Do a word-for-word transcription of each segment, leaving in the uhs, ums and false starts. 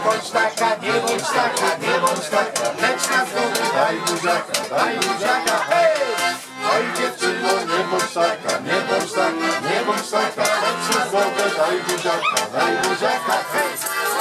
bądź taka, nie bądź taka, nie bądź taka, lecz na zgodę daj buziaka, daj buziaka, hej! Oj dziewczyno, nie bądź taka, nie bądź taka, nie bądź taka, lecz na zgodę daj buziaka, daj buziaka, hej!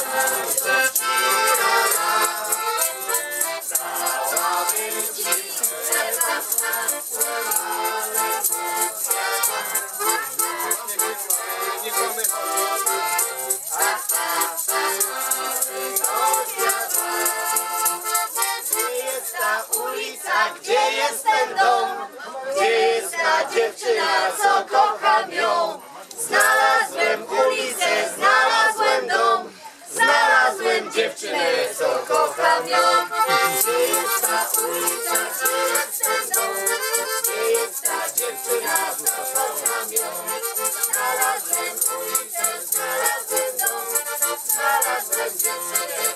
Gdzie jest ten dom? Gdzie jest ta dziewczyna, co kocham ją? Znalazłem ulicę, znalazłem dom, znalazłem dziewczynę, co kocham ją. Gdzie jest ta ulica, gdzie jest ten dom? Gdzie jest ta dziewczyna, co kocham ją? Znalazłem ulicę, znalazłem dom, znalazłem dziewczynę.